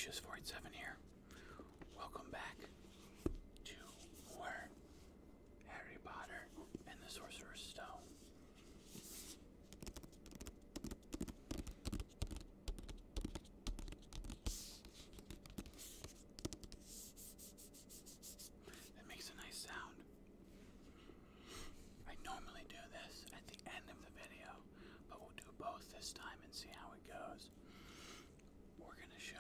Lucius47 here. Welcome back to more Harry Potter and the Sorcerer's Stone. That makes a nice sound. I normally do this at the end of the video, but we'll do both this time and see how it goes. We're gonna show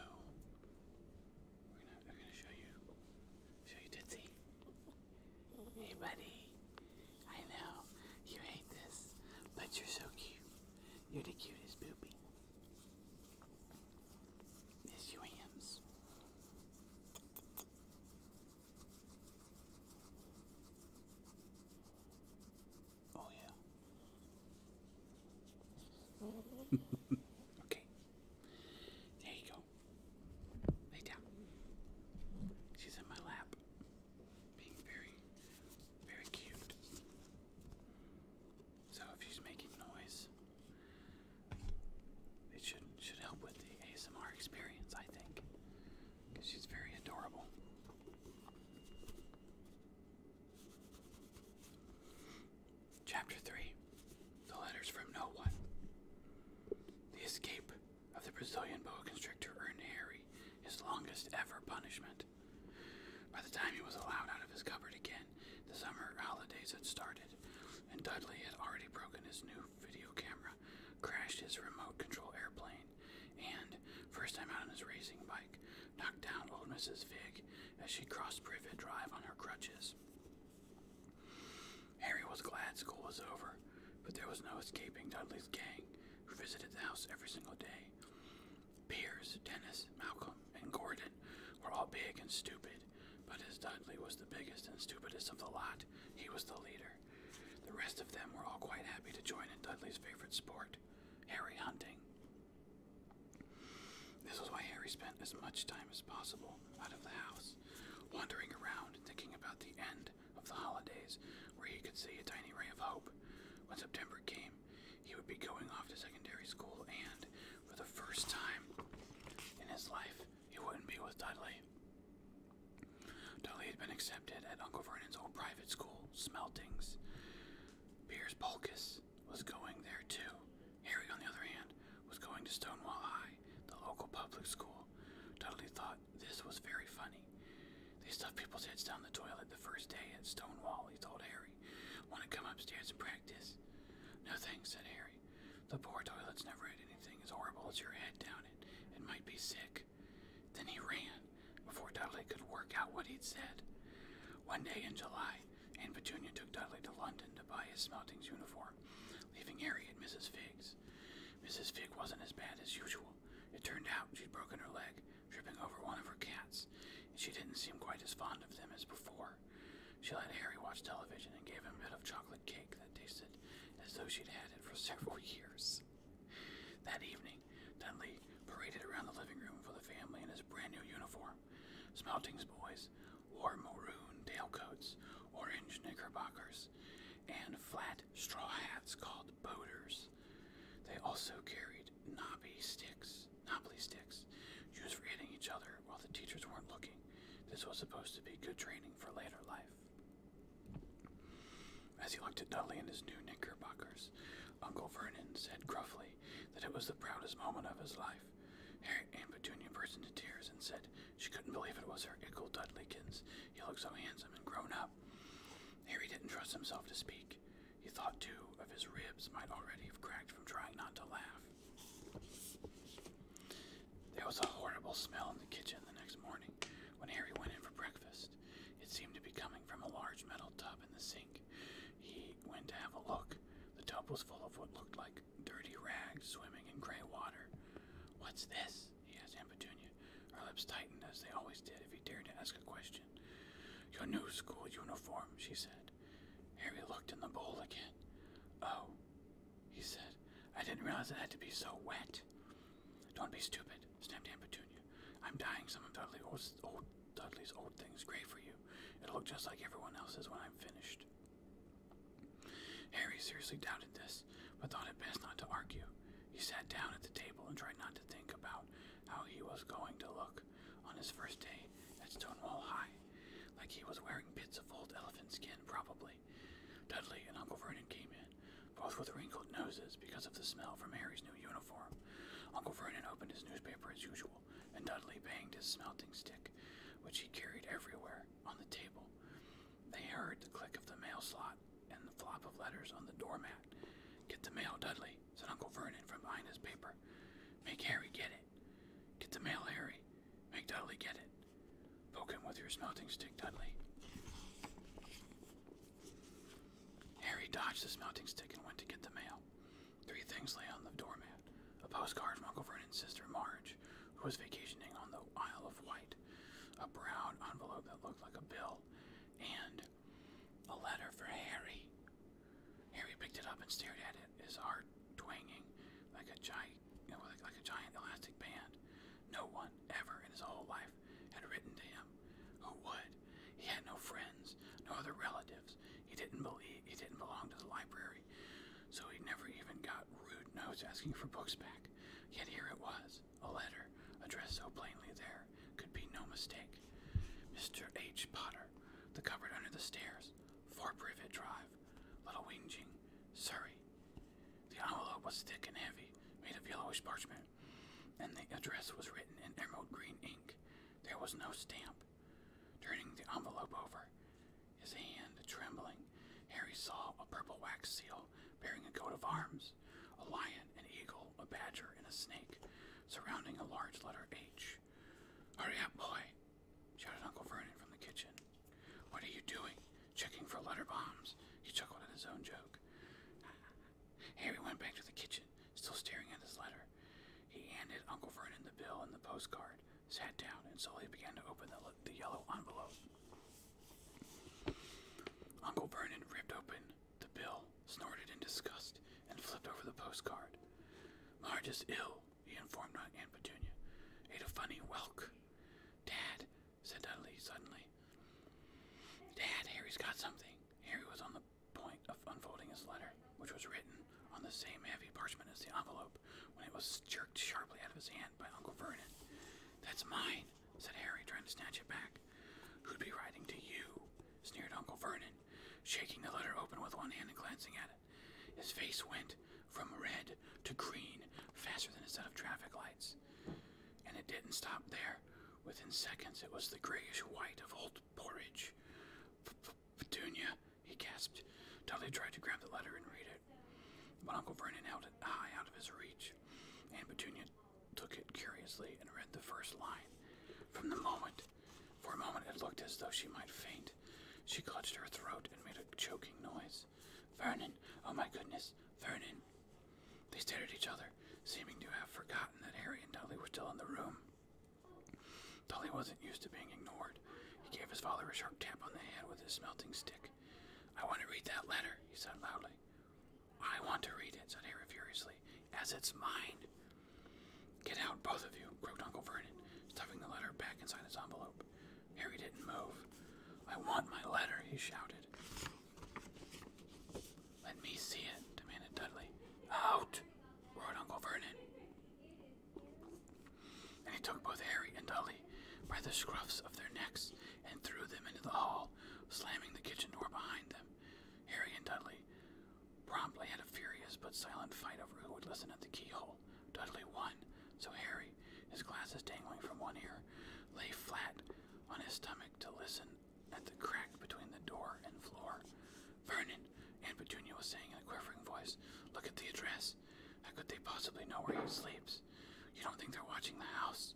you Tootsie. Hey buddy, I know, you hate this, but you're so cute. You're the cutest boopy. Yes, you hams. Oh yeah. Okay. There you go. Lay down. She's in my lap. Being very, very cute. So if she's making noise, it should help with the ASMR experience, I think. Because she's very adorable. Chapter 3. The Letters from No One. The escape of the Brazilian boa constrictor earned Harry his longest ever punishment. By the time he was allowed out of his cupboard again, the summer holidays had started, and Dudley had already broken his new video camera, crashed his remote control airplane, and, first time out on his racing bike, knocked down old Mrs. Fig as she crossed Privet Drive on her crutches. Harry was glad school was over, but there was no escaping Dudley's gang, who visited the house every single day. Piers, Dennis, Malcolm, and Gordon were all big and stupid, but as Dudley was the biggest and stupidest of the lot, he was the leader. The rest of them were all quite happy to join in Dudley's favorite sport, Harry hunting. This was why Harry spent as much time as possible out of the house, wandering around and thinking about the end of the holidays, where he could see a tiny ray of hope. When September came, he would be going off to secondary school, and, for the first time in his life, he wouldn't be with Dudley. Dudley had been accepted at Uncle Vernon's old private school, Smeltings. Piers Polkus was going there too. Harry, on the other hand, was going to Stonewall High, the local public school. Dudley thought this was very funny. They stuffed people's heads down the toilet the first day at Stonewall, he told Harry. Want to come upstairs and practice? No thanks, said Harry. The poor toilets never had anything as horrible as your head down it. It might be sick. Then he ran, before Dudley could work out what he'd said. One day in July, Aunt Petunia took Dudley to London to buy his Smeltings uniform, leaving Harry at Mrs. Fig's. Mrs. Fig wasn't as bad as usual. It turned out she'd broken her leg, tripping over one of her cats, and she didn't seem quite as fond of them as before. She let Harry watch television and gave him a bit of chocolate cake that tasted as though she'd had it for several years. That evening, Dudley paraded around the living room for the family in his brand new uniform. Smeltings boys wore maroon tailcoats, orange knickerbockers, and flat straw hats called boaters. They also carried knobbly sticks, used for hitting each other while the teachers weren't looking. This was supposed to be good training for later life. As he looked at Dudley in his new knickerbockers, Uncle Vernon said gruffly that it was the proudest moment of his life. Aunt Petunia burst into tears and said she couldn't believe it was her Ickle Dudleykins. He looked so handsome and grown up. Harry didn't trust himself to speak. He thought, too, of his ribs might already have cracked from trying not to laugh. There was a horrible smell in the kitchen the next morning when Harry went in for breakfast. It seemed to be coming from a large metal tub in the sink. He went to have a look. The tub was full of what looked like dirty rags swimming in gray water. "What's this?" he asked Aunt Petunia. Her lips tightened, as they always did if he dared to ask a question. "Your new school uniform," she said. Harry looked in the bowl again. "Oh," he said. "I didn't realize it had to be so wet." "Don't be stupid," snapped Aunt Petunia. "I'm dyeing some of Dudley's old things gray for you. It'll look just like everyone else's when I'm finished." Harry seriously doubted this, but thought it best not to argue. He sat down at the table and tried not to think about how he was going to look. his first day at Stonewall High, like he was wearing bits of old elephant skin, probably. Dudley and Uncle Vernon came in, both with wrinkled noses because of the smell from Harry's new uniform. Uncle Vernon opened his newspaper as usual, and Dudley banged his smelting stick, which he carried everywhere, on the table. They heard the click of the mail slot and the flop of letters on the doormat. "Get the mail, Dudley," said Uncle Vernon from behind his paper. "Make Harry get it." "Get the mail, Harry. Make Dudley get it." "Poke him with your smelting stick, Dudley." Harry dodged the smelting stick and went to get the mail. 3 things lay on the doormat. A postcard from Uncle Vernon's sister Marge, who was vacationing on the Isle of Wight, a brown envelope that looked like a bill, and a letter for Harry. Harry picked it up and stared at it, his heart twanging like a giant elastic band. No one ever in his whole life had written to him. Who would? He had no friends, no other relatives. He didn't belong to the library, so he never even got rude notes asking for books back. Yet here it was, a letter, addressed so plainly there could be no mistake. Mr. H. Potter, the cupboard under the stairs, 4 Privet Drive, Little Whinging, Surrey. The envelope was thick and heavy, made of yellowish parchment, and the address was written in emerald green ink. There was no stamp. Turning the envelope over, his hand trembling, Harry saw a purple wax seal bearing a coat of arms, a lion, an eagle, a badger, and a snake, surrounding a large letter H. "Hurry up, boy," shouted Uncle Vernon from the kitchen. "What are you doing? Checking for letter bombs?" He chuckled at his own joke. Harry went back to the kitchen, still staring at his letter. He handed Uncle Vernon the bill and the postcard, sat down, and slowly began to open the yellow envelope. Uncle Vernon ripped open the bill, snorted in disgust, and flipped over the postcard. "Marge is ill," he informed Aunt Petunia. "Ate a funny whelk." "Dad," said Dudley suddenly. "Dad, Harry's got something." Harry was on the point of unfolding his letter, which was written on the same heavy parchment as the envelope, when it was jerked sharply out of his hand by Uncle Vernon. "That's mine," said Harry, trying to snatch it back. "Who'd be writing to you?" sneered Uncle Vernon, shaking the letter open with one hand and glancing at it. His face went from red to green faster than a set of traffic lights. And it didn't stop there. Within seconds, it was the grayish white of old porridge. "Petunia," he gasped. Dudley tried to grab the letter and read it, but Uncle Vernon held it high out of his reach. Aunt Petunia took it curiously and read the first line. For a moment, it looked as though she might faint. She clutched her throat and made a choking noise. "Vernon, oh my goodness, Vernon." They stared at each other, seeming to have forgotten that Harry and Dudley were still in the room. Dudley wasn't used to being ignored. He gave his father a sharp tap on the head with his smelting stick. "I want to read that letter," he said loudly. "I want to read it," said Harry furiously, "as it's mine." "Get out, both of you," croaked Uncle Vernon, stuffing the letter back inside his envelope. Harry didn't move. "I want my letter," he shouted. "Let me see it," demanded Dudley. "Out!" roared Uncle Vernon. And he took both Harry and Dudley by the scruffs of their necks and threw them into the hall, slamming the kitchen door behind them. Harry and Dudley promptly had a furious but silent fight over who would listen at the keyhole. Dudley won, so Harry, his glasses dangling from one ear, lay flat on his stomach to listen at the crack between the door and floor. "Vernon," Aunt Petunia was saying in a quivering voice, "look at the address. How could they possibly know where he sleeps? You don't think they're watching the house?"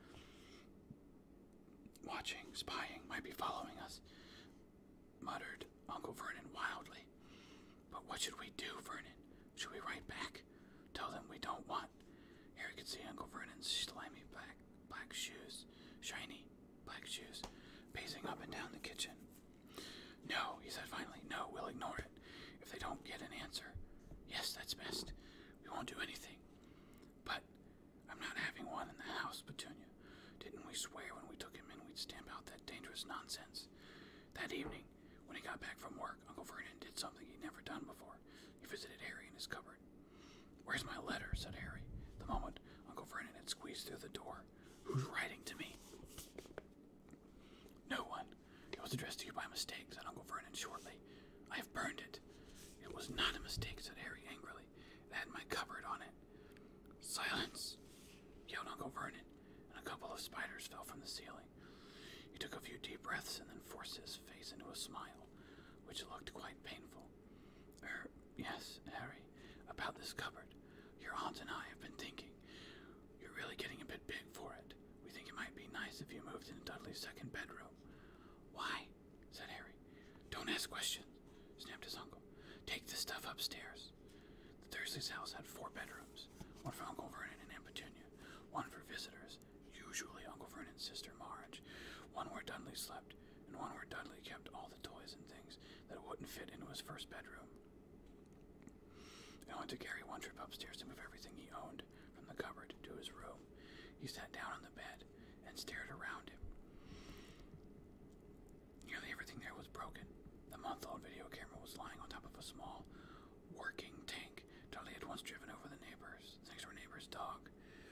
"Watching, spying, might be following us," muttered Uncle Vernon wildly. "But what should we do, Vernon? Should we write back? Tell them we don't want—" Harry could see Uncle Vernon's slimy black shoes, shiny black shoes, pacing up and down the kitchen. "No," he said finally. "No, we'll ignore it. If they don't get an answer. Yes, that's best. We won't do anything. But I'm not having one in the house, Petunia. Didn't we swear when we took him in we'd stamp out that dangerous nonsense?" That evening, when he got back from work, Uncle Vernon did something he'd never done before. He visited Harry in his cupboard. "Where's my letter?" said Harry, the moment Uncle Vernon had squeezed through the door. "Who's writing to me?" was addressed to you by mistake," said Uncle Vernon shortly. "I have burned it." "It was not a mistake," said Harry angrily. "It had my cupboard on it." "Silence!" yelled Uncle Vernon, and a couple of spiders fell from the ceiling. He took a few deep breaths and then forced his face into a smile, which looked quite painful. Yes, Harry, about this cupboard. Your aunt and I have been thinking. You're really getting a bit big for it. We think it might be nice if you moved into Dudley's second bedroom." "Why?" said Harry. "Don't ask questions," snapped his uncle. "Take the stuff upstairs." The Dursleys' house had 4 bedrooms, one for Uncle Vernon and Aunt Petunia, one for visitors, usually Uncle Vernon's sister Marge, one where Dudley slept, and one where Dudley kept all the toys and things that wouldn't fit into his first bedroom. It only took Harry one trip upstairs to move everything he owned from the cupboard to his room. He sat down on the bed and stared around him. Nearly everything there was broken. The month-old video camera was lying on top of a small, working tank Dudley had once driven over the next-door neighbor's dog.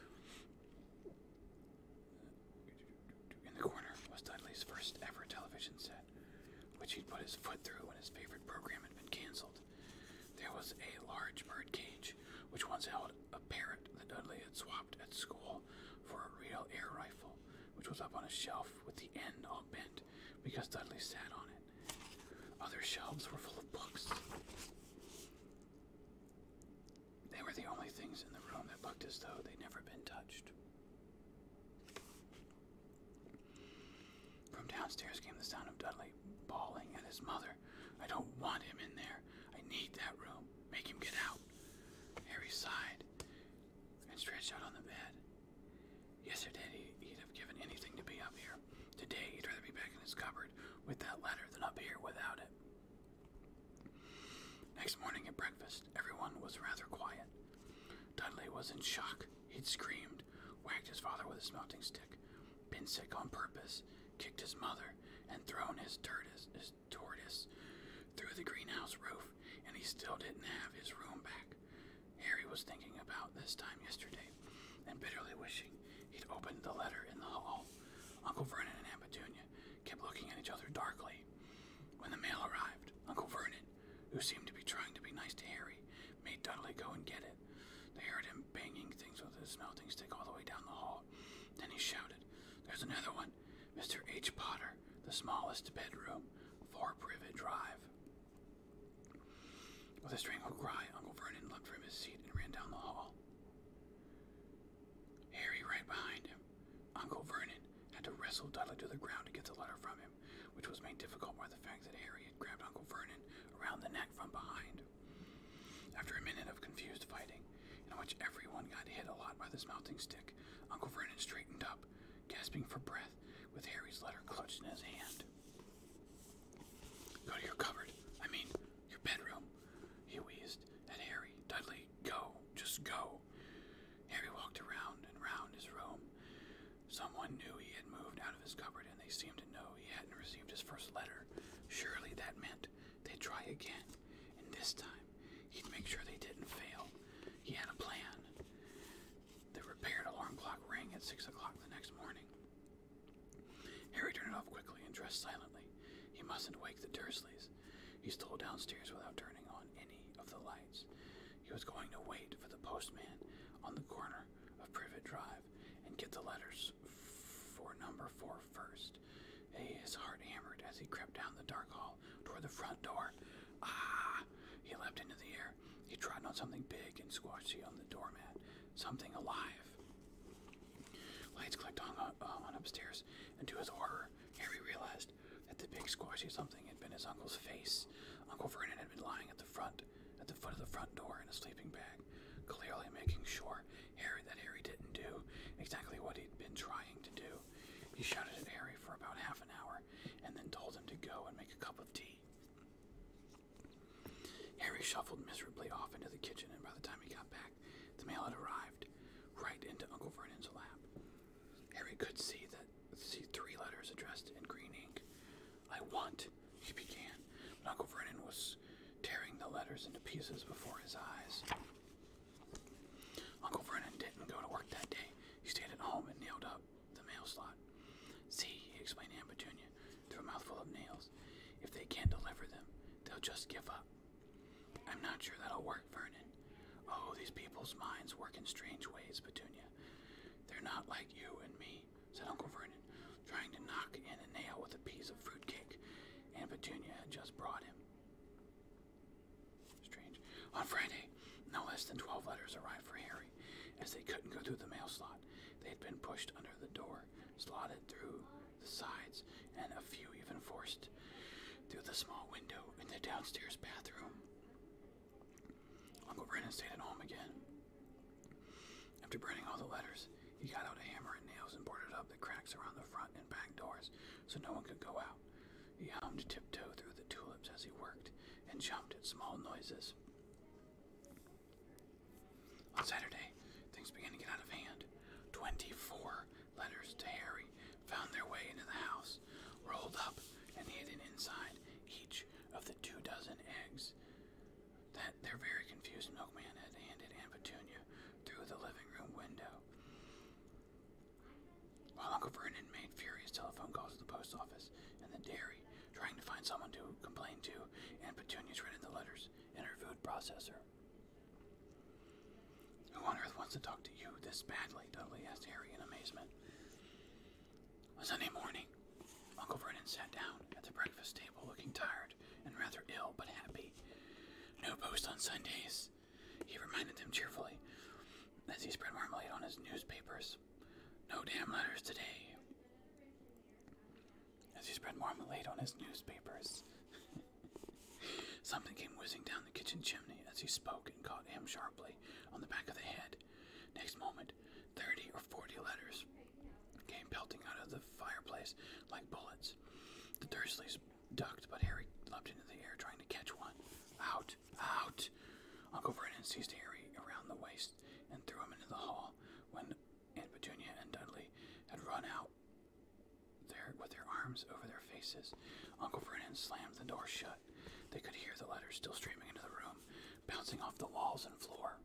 In the corner was Dudley's first ever television set, which he'd put his foot through when his favorite program had been canceled. There was a large bird cage, which once held a parrot that Dudley had swapped at school for a real air rifle, which was up on a shelf with the end all bent because Dudley sat on it. Other shelves were full of books. They were the only things in the room that looked as though they'd never been touched. From downstairs came the sound of Dudley bawling at his mother. "I don't want him in there. I need that room. Make him get out." Harry sighed and stretched out on the bed. Yesterday he'd have given anything to be up here. Today he'd rather be back in his cupboard with that letter than up here without it. Next morning at breakfast, everyone was rather quiet. Dudley was in shock. He'd screamed, whacked his father with a smelting stick, been sick on purpose, kicked his mother, and thrown his tortoise through the greenhouse roof, and he still didn't have his room back. Harry was thinking about this time yesterday, and bitterly wishing he'd opened the letter in the hall. Uncle Vernon and Aunt Petunia kept looking at each other darkly. When the mail arrived, Uncle Vernon, who seemed to be trying to be nice to Harry, made Dudley go and get it. They heard him banging things with his smelting stick all the way down the hall. Then he shouted, "There's another one. Mr. H. Potter, the smallest bedroom, 4 Privet Drive." With a strangled cry, Uncle Vernon leapt from his seat and ran down the hall. Harry right behind him. Uncle Vernon had to wrestle Dudley to the ground to get the letter from him, which was made difficult by the fact that Harry had grabbed Uncle Vernon around the neck from behind. After a minute of confused fighting, in which everyone got hit a lot by the smelting stick, Uncle Vernon straightened up, gasping for breath, with Harry's letter clutched in his hand. "Go to your cupboard. I mean, your bedroom," he wheezed at Harry. "Dudley, go. Just go." Harry walked around and round his room. Someone knew he had moved out of his cupboard, and they seemed to know he hadn't received his first letter. Surely that meant they'd try again, and this time he'd make sure they didn't fail. He had a plan. The repaired alarm clock rang at 6 o'clock the next morning. Harry turned it off quickly and dressed silently. He mustn't wake the Dursleys. He stole downstairs without turning on any of the lights. He was going to wait for the postman on the corner of Privet Drive and get the letters for number 4 first. His heart hammered as he crept down the dark hall toward the front door. Ah! He leapt into the air. He trod on something big and squashy on the doormat. Something alive. Lights clicked on upstairs, and to his horror, Harry realized that the big squashy something had been his uncle's face. Uncle Vernon had been lying at the foot of the front door in a sleeping bag, clearly making sure that Harry didn't do exactly what he'd been trying to do. He shouted at Harry for about half an hour, and then told him to go and make a cup of tea. Harry shuffled miserably off into the kitchen, and by the time he got back, the mail had arrived right into Uncle Vernon's lap. Harry could see 3 letters addressed in green ink. "I want," he began, but Uncle Vernon was tearing the letters into pieces before his eyes. Uncle Vernon didn't go to work that day. He stayed at home and nailed up the mail slot. "See," he explained to Aunt Petunia through a mouthful of nails. just give up. I'm not sure that'll work, Vernon. Oh, these people's minds work in strange ways, Petunia. They're not like you and me, said Uncle Vernon, trying to knock in a nail with a piece of fruitcake Aunt Petunia had just brought him. Strange. On Friday, no less than 12 letters arrived for Harry, as they couldn't go through the mail slot. They had been pushed under the door, slotted through the sides, and a few even forced through the small window in the downstairs bathroom. Uncle Vernon stayed at home again. After burning all the letters, he got out a hammer and nails and boarded up the cracks around the front and back doors so no one could go out. He hummed tiptoe through the tulips as he worked and jumped at small noises. On Saturday, things began to get out of hand. 24 letters to Harry found their way into the house, rolled up and hidden inside each of the 24 eggs that their very confused milkman had handed Aunt Petunia through the living room window. While Uncle Vernon made furious telephone calls to the post office and the dairy, trying to find someone to complain to, Aunt Petunia's written the letters in her food processor. Who on earth wants to talk to you this badly? Dudley asked Harry in amazement. On Sunday morning, Uncle Vernon sat down at the breakfast table looking tired and rather ill but happy. No post on Sundays, he reminded them cheerfully as he spread marmalade on his newspapers. No damn letters today. As he spread marmalade on his newspapers. Something came whizzing down the kitchen chimney as he spoke and caught him sharply on the back of the head. Next moment, 30 or 40 letters came pelting out of the fireplace like bullets. The Dursleys ducked, but Harry leapt into the air trying to catch one. Out! Out! Uncle Vernon seized Harry around the waist and threw him into the hall when Aunt Petunia and Dudley had run out there with their arms over their faces. Uncle Vernon slammed the door shut. They could hear the letters still streaming into the room, bouncing off the walls and floor.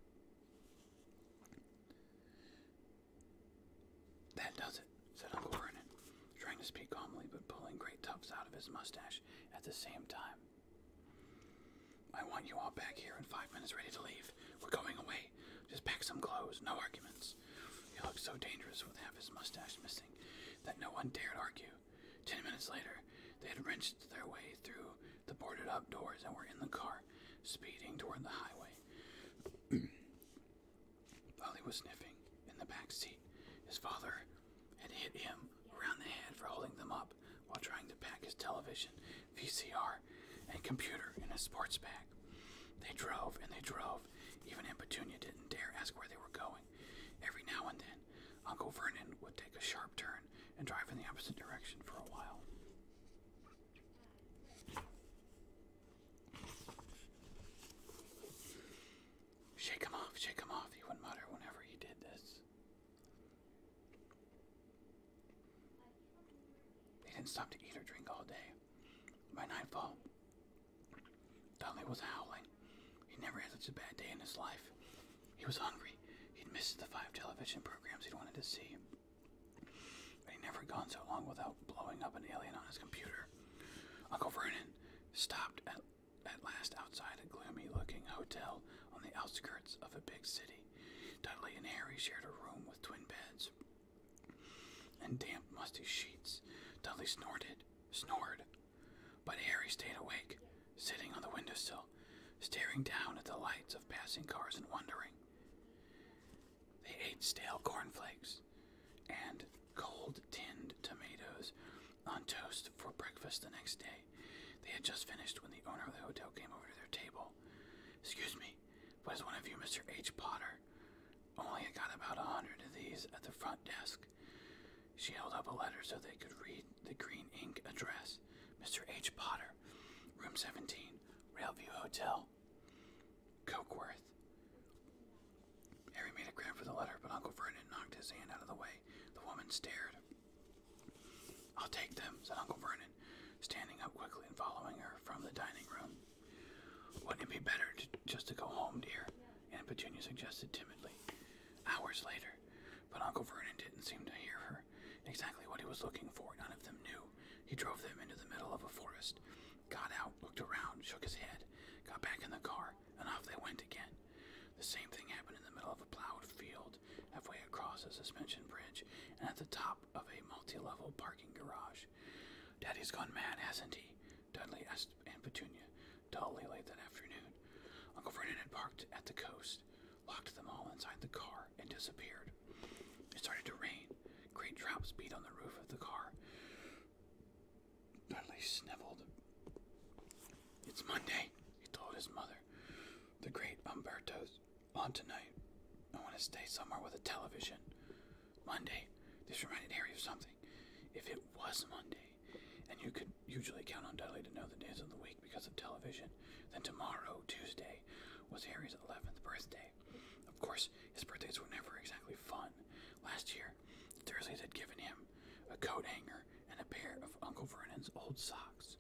That does it, said Uncle Vernon, trying to speak calmly but pulling great tufts out of his mustache at the same time. I want you all back here in 5 minutes ready to leave. We're going away. Just pack some clothes, no arguments. He looked so dangerous with half his mustache missing that no one dared argue. 10 minutes later, they had wrenched their way through the boarded-up doors and were in the car, speeding toward the highway. While he was sniffing in the back seat, his father had hit him around the head for holding them up while trying to pack his television, VCR, and computer in his sports bag. They drove and they drove. Even Aunt Petunia didn't dare ask where they were going. Every now and then, Uncle Vernon would take a sharp turn and drive in the opposite direction for a while. Shake him off, he would mutter whenever he did this. They didn't stop to eat or drink all day. By nightfall, Dudley was howling. He'd never had such a bad day in his life. He was hungry. He'd missed the 5 television programs he'd wanted to see. But he'd never gone so long without blowing up an alien on his computer. Uncle Vernon stopped at last outside a gloomy-looking hotel on the outskirts of a big city. Dudley and Harry shared a room with twin beds and damp, musty sheets. Dudley snored, but Harry stayed awake, sitting on the windowsill, staring down at the lights of passing cars and wondering. They ate stale cornflakes and cold tinned tomatoes on toast for breakfast the next day. They had just finished when the owner of the hotel came over to their table. Excuse me, but is one of you Mr. H. Potter? Only I got about 100 of these at the front desk. She held up a letter so they could read the green ink address. Mr. H. Potter, room 17, Railview Hotel, Cokeworth. Harry made a grab for the letter, but Uncle Vernon knocked his hand out of the way. The woman stared. I'll take them, said Uncle Vernon, standing up quickly and following her from the dining room. Wouldn't it be better just to go home, dear? Aunt Petunia suggested timidly. Hours later, but Uncle Vernon didn't seem to hear her. Exactly what he was looking for, none of them knew. He drove them into the middle of a forest, got out, looked around, shook his head, same thing happened in the middle of a plowed field, halfway across a suspension bridge, and at the top of a multi-level parking garage. Daddy's gone mad, hasn't he? Dudley asked Aunt Petunia, dully late that afternoon. Uncle Vernon had parked at the coast, locked them all inside the car, and disappeared. It started to rain. Great drops beat on the roof of the car. Dudley sniveled. It's Monday, he told his mother. The great Umberto's on tonight. I want to stay somewhere with a television. Monday. This reminded Harry of something. If it was Monday, and you could usually count on Dudley to know the days of the week because of television, then tomorrow, Tuesday, was Harry's 11th birthday. Of course, his birthdays were never exactly fun. Last year, the Dursleys had given him a coat hanger and a pair of Uncle Vernon's old socks.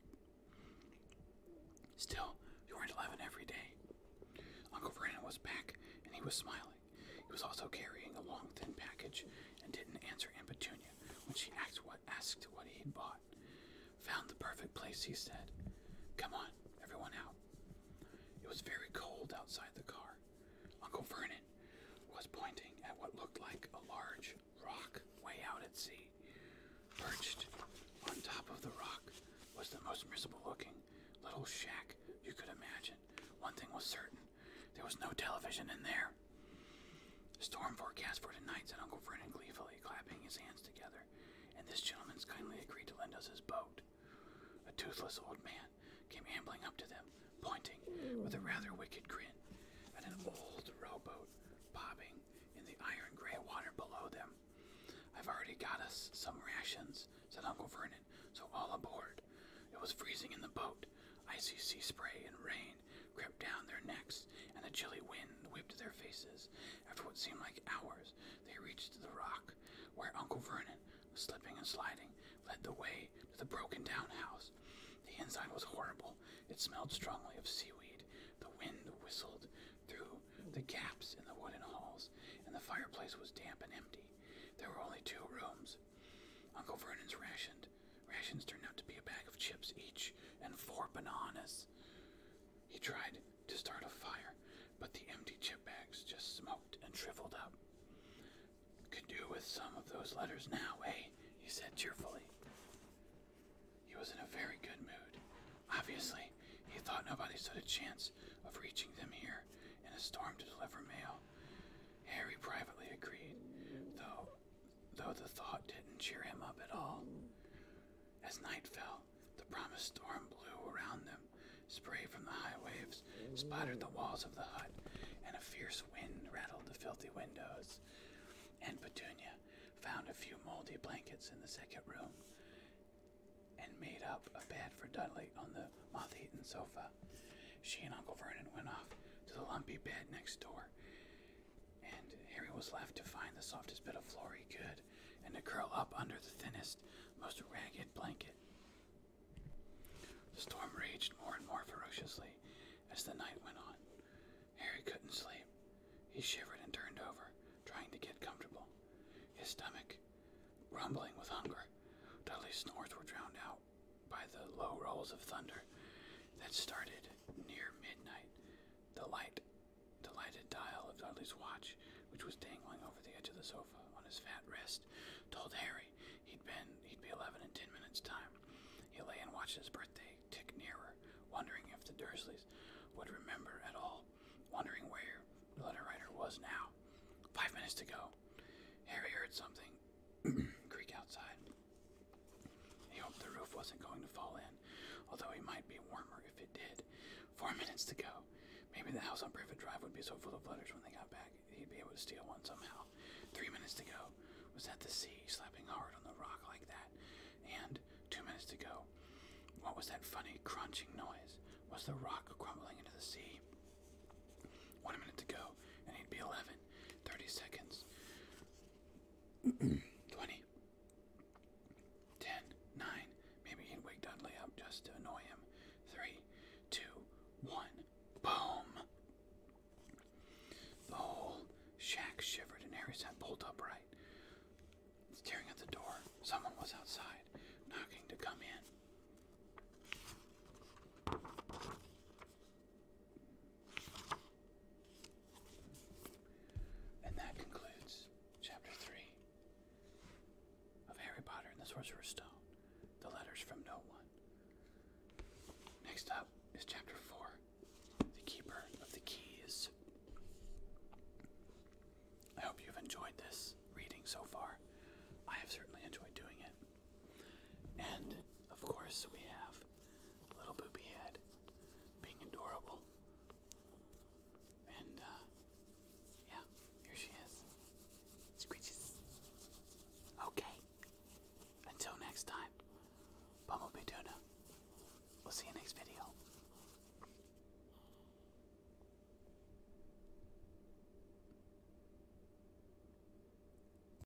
Still, you weren't 11 every day. Uncle Vernon was back, and he was smiling. He was also carrying a long, thin package and didn't answer Aunt Petunia when she asked what he'd bought. Found the perfect place, he said. Come on, everyone out. It was very cold outside the car. Uncle Vernon was pointing at what looked like a large rock way out at sea. Perched on top of the rock was the most miserable-looking little shack you could imagine. One thing was certain. There was no television in there. The storm forecast for tonight, said Uncle Vernon gleefully, clapping his hands together, and this gentleman's kindly agreed to lend us his boat. A toothless old man came ambling up to them, pointing with a rather wicked grin at an old rowboat bobbing in the iron-gray water below them. I've already got us some rations, said Uncle Vernon, so all aboard. It was freezing in the boat. Icy sea spray and rain crept down their necks, and a chilly wind whipped their faces. After what seemed like hours, they reached the rock, where Uncle Vernon, slipping and sliding, led the way to the broken-down house. The inside was horrible. It smelled strongly of seaweed. The wind whistled through the gaps in the wooden halls, and the fireplace was damp and empty. There were only 2 rooms. Uncle Vernon's rations turned out to be a bag of chips each and 4 bananas. He tried to start a fire, but the empty chip bags just smoked and shriveled up. Could do with some of those letters now, eh? He said cheerfully. He was in a very good mood. Obviously, he thought nobody stood a chance of reaching them here in a storm to deliver mail. Harry privately agreed, though the thought didn't cheer him up at all. As night fell, the promised storm blew around them. Spray from the high waves splattered the walls of the hut, and a fierce wind rattled the filthy windows. Aunt Petunia found a few moldy blankets in the second room and made up a bed for Dudley on the moth-eaten sofa. She and Uncle Vernon went off to the lumpy bed next door, and Harry was left to find the softest bit of floor he could and to curl up under the thinnest, most ragged blanket. The storm raged more and more ferociously as the night went on. Harry couldn't sleep. He shivered and turned over, trying to get comfortable, his stomach rumbling with hunger. Dudley's snores were drowned out by the low rolls of thunder that started near midnight. The lighted dial of Dudley's watch, which was dangling over the edge of the sofa on his fat wrist, told Harry he'd be 11 in 10 minutes' time. He lay and watched his birthday tick nearer, wondering if the Dursleys would remember at all, wondering where the letter writer was now. 5 minutes to go. Harry heard something creak outside. He hoped the roof wasn't going to fall in, although he might be warmer if it did. 4 minutes to go. Maybe the house on Privet Drive would be so full of letters when they got back he'd be able to steal one somehow. 3 minutes to go. Was that the sea slapping hard on the rock like that? And 2 minutes to go. What was that funny crunching noise? Was the rock crumbling into the sea? 1 minute to go, and he'd be 11. 30 seconds. 20. 10. 9. Maybe he'd wake Dudley up just to annoy him. 3, 2, 1. Boom! The whole shack shivered, and Harry sat bolt upright, staring at the door. Someone was outside, knocking to come in. Sorcerer's Stone. The letters from no one. Next up,